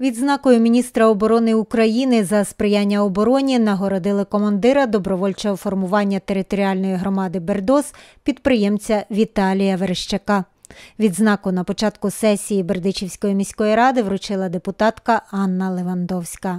Відзнакою міністра оборони України за сприяння обороні нагородили командира добровольчого формування територіальної громади Бердос, підприємця Віталія Верещака. Відзнаку на початку сесії Бердичівської міської ради вручила депутатка Анна Левандовська.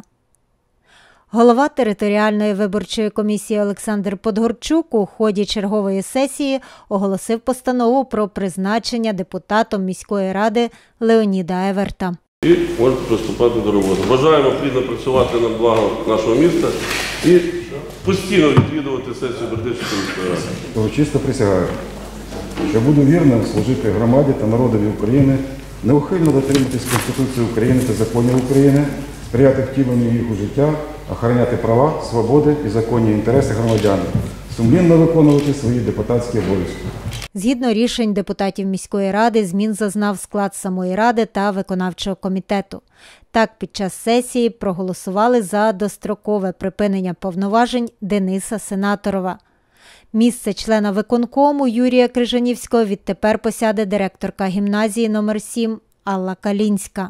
Голова територіальної виборчої комісії Олександр Подгорчук у ході чергової сесії оголосив постанову про призначення депутатом міської ради Леоніда Еверта. І можете приступати до роботи. Бажаємо плідно працювати на благо нашого міста і постійно відвідувати сесію Бердичівської міської ради. Урочисто присягаю, що буду вірно служити громаді та народові України, неухильно дотримуватись Конституції України та законів України, сприяти втіленню їх у життя, охороняти права, свободи і законні інтереси громадян, сумлінно виконувати свої депутатські обов'язки. Згідно рішень депутатів міської ради, змін зазнав склад самої ради та виконавчого комітету. Так, під час сесії проголосували за дострокове припинення повноважень Дениса Сенаторова. Місце члена виконкому Юрія Крижанівського відтепер посяде директорка гімназії номер 7 Алла Калінська.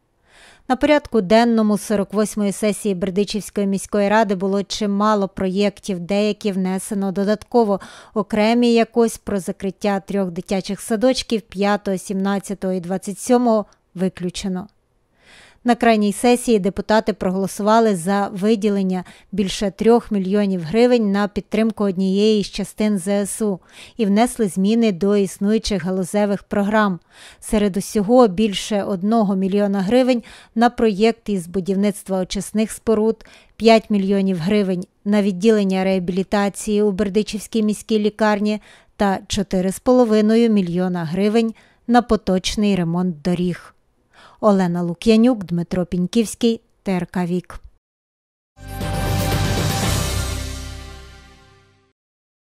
На порядку денному 48-ї сесії Бердичівської міської ради було чимало проєктів, деякі внесено додатково, окремі якось про закриття 3 дитячих садочків 5, 17 і 27 виключено. На крайній сесії депутати проголосували за виділення більше 3 мільйонів гривень на підтримку однієї з частин ЗСУ і внесли зміни до існуючих галузевих програм. Серед усього більше 1 мільйона гривень на проєкт із будівництва очисних споруд, 5 мільйонів гривень на відділення реабілітації у Бердичівській міській лікарні та 4,5 мільйона гривень на поточний ремонт доріг. Олена Лук'янюк, Дмитро Піньківський, ТРК Вік.